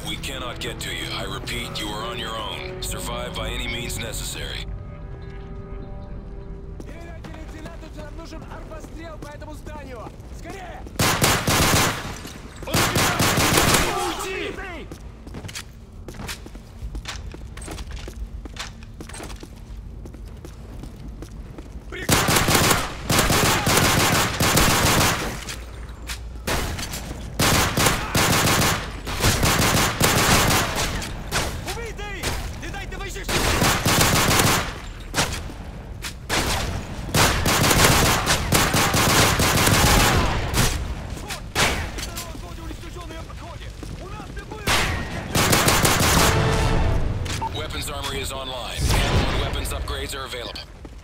We cannot get to you. I repeat, you are on your own. Survive by any means necessary. Нужен арбострел по этому зданию! Скорее! Уйди! Weapons armory is online. Ammo and weapons upgrades are available.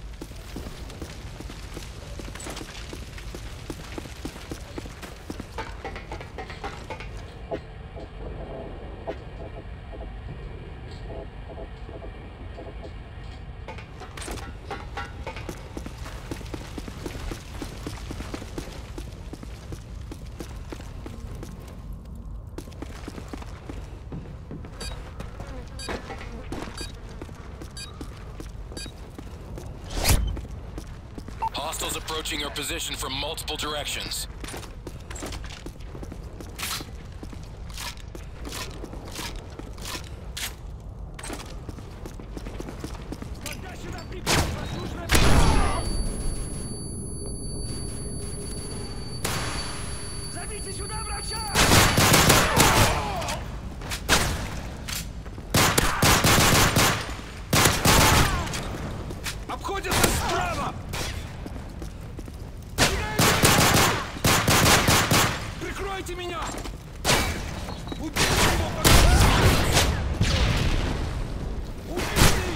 Hostiles approaching your position from multiple directions. Обходят нас справа! Прикройте меня! Убейте его, убейте!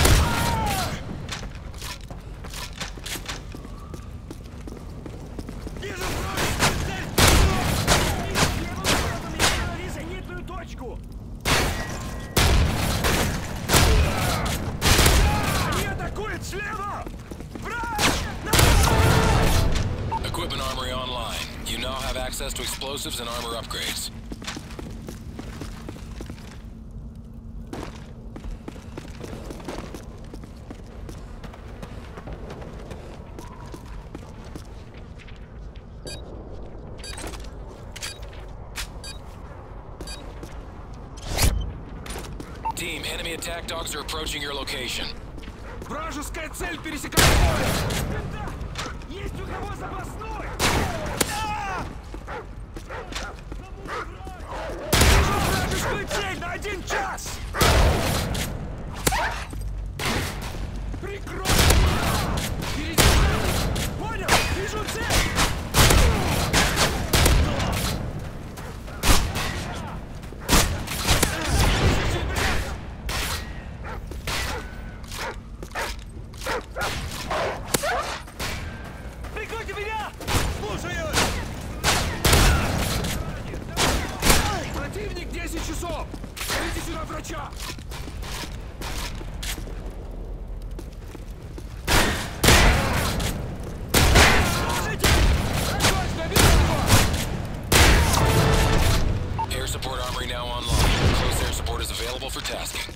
Вижу цель! Лови зенитную точку! Они атакуют слева! Equipment armory online. You now have access to explosives and armor upgrades. Team, enemy attack dogs are approaching your location. Вражеская цель пересекает поле! Есть у кого запасной! Вижу вражескую цель на 1 час! Прикрой меня! Перезаряжай! Понял? Вижу цель! Прикройте меня! Слушаюсь! Противник 10 часов! Зовите сюда врача! Слушайте! Срочно, видите его! Air support armory now online. Close air support is available for tasking.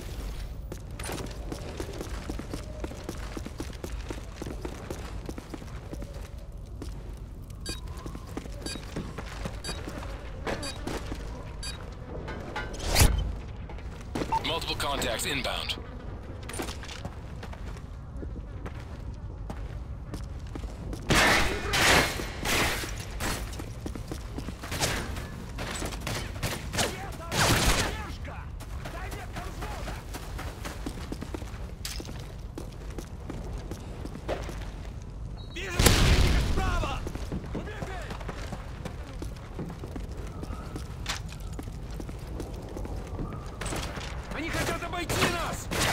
Multiple contacts inbound. Они хотят обойти нас!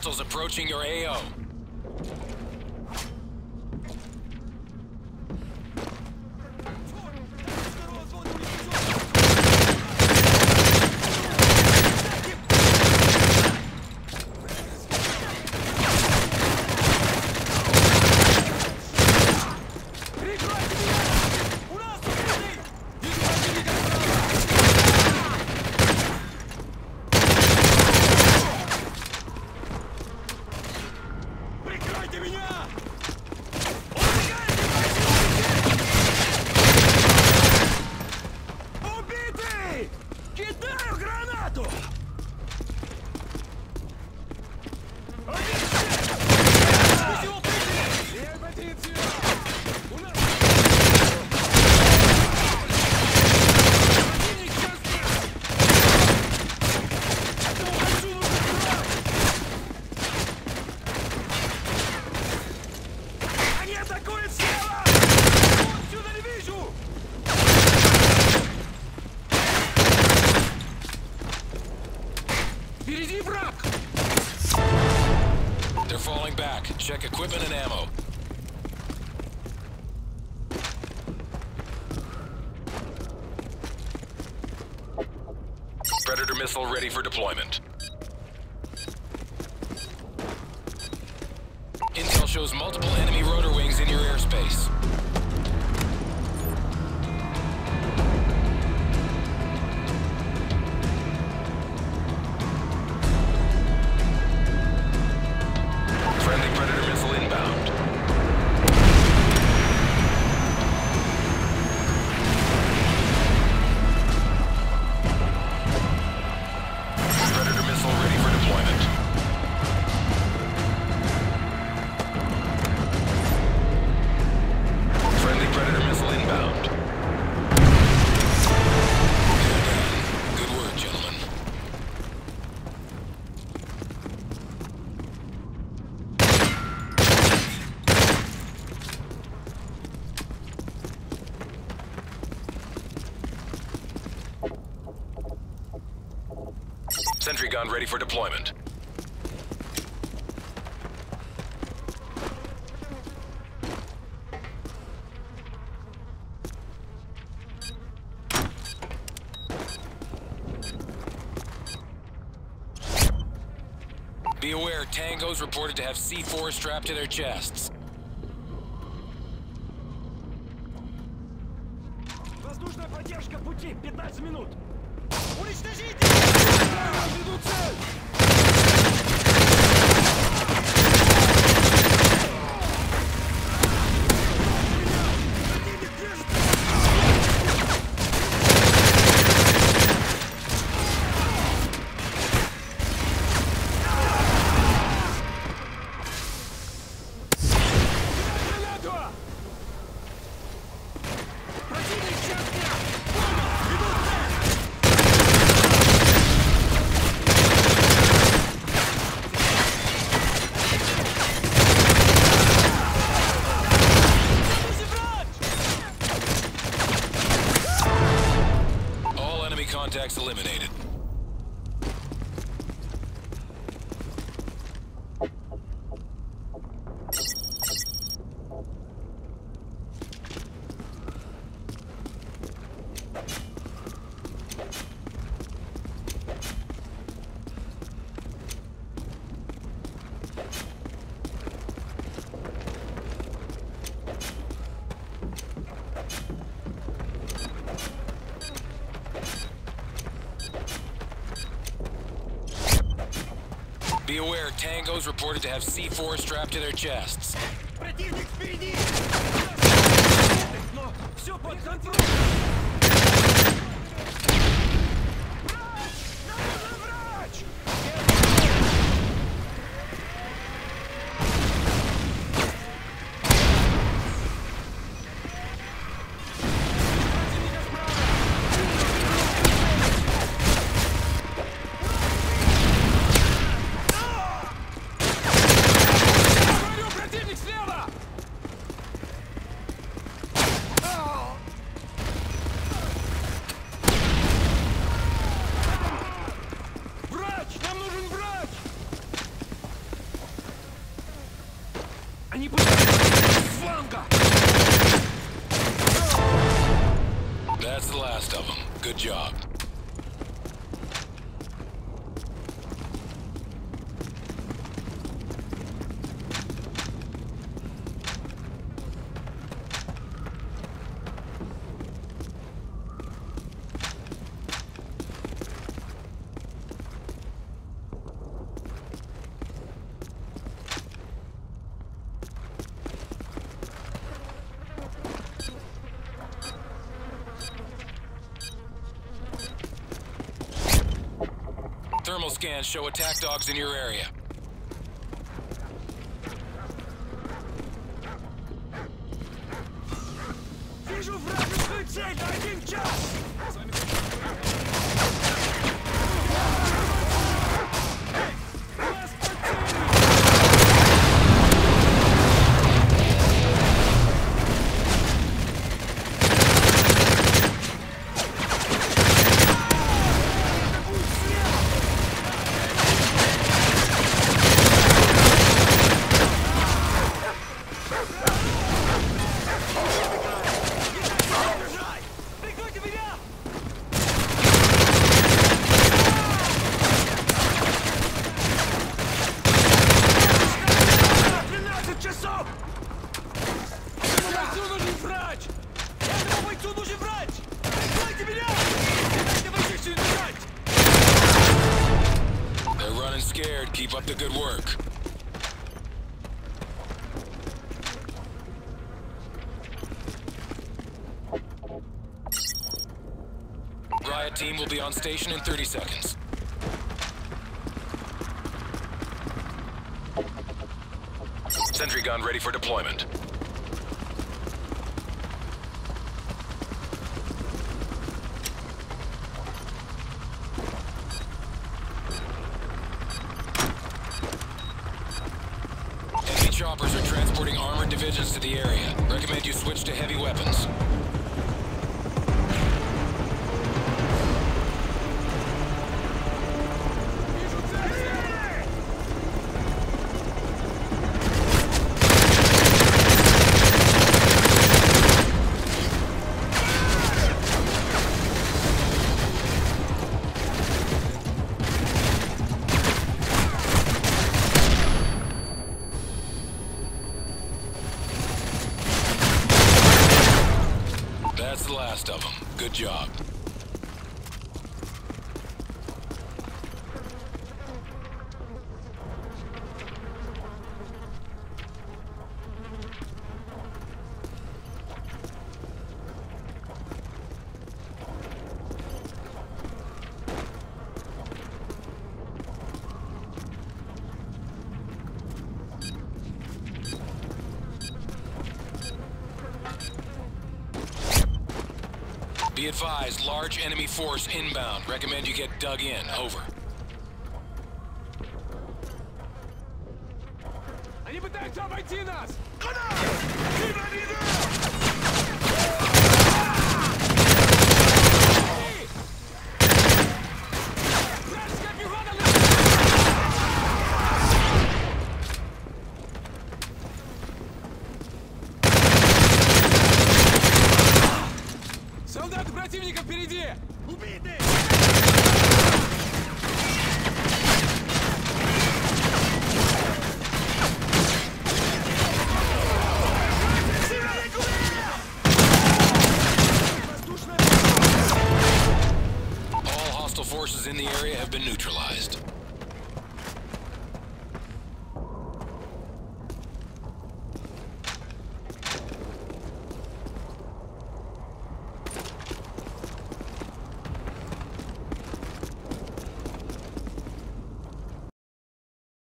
hostiles approaching your AO. They're falling back. Check equipment and ammo. Predator missile ready for deployment. Intel shows multiple enemy rotor wings in your airspace. Friendly Predator missile inbound. Predator missile ready for deployment. Friendly Predator missile inbound. Good work, gentlemen. Sentry gun ready for deployment. Be aware, Tangos reported to have C4 strapped to their chests. Воздушная поддержка в пути. 15 минут. Уничтожите! Веду цель! Противник держит! Гранату! Противник в частях! Веду цель! All enemy contacts eliminated. Be aware, Tangos reported to have C4 strapped to their chests. Противник впереди! Но все под контролем! Врач! Нам нужен врач! Противника справа! Говорю, противник слева! Они пытаются с фланга! That's the last of them. Good job. Thermal scans show attack dogs in your area. Вижу вражескую цель на 1 час! Scared. Keep up the good work. Riot team will be on station in 30 seconds. Sentry gun ready for deployment. Choppers are transporting armored divisions to the area. Recommend you switch to heavy weapons. That's the last of them. Good job. Be advised, large enemy force inbound. Recommend you get dug in. Over. Они пытаются обойти нас! Гранат! Ты на виду!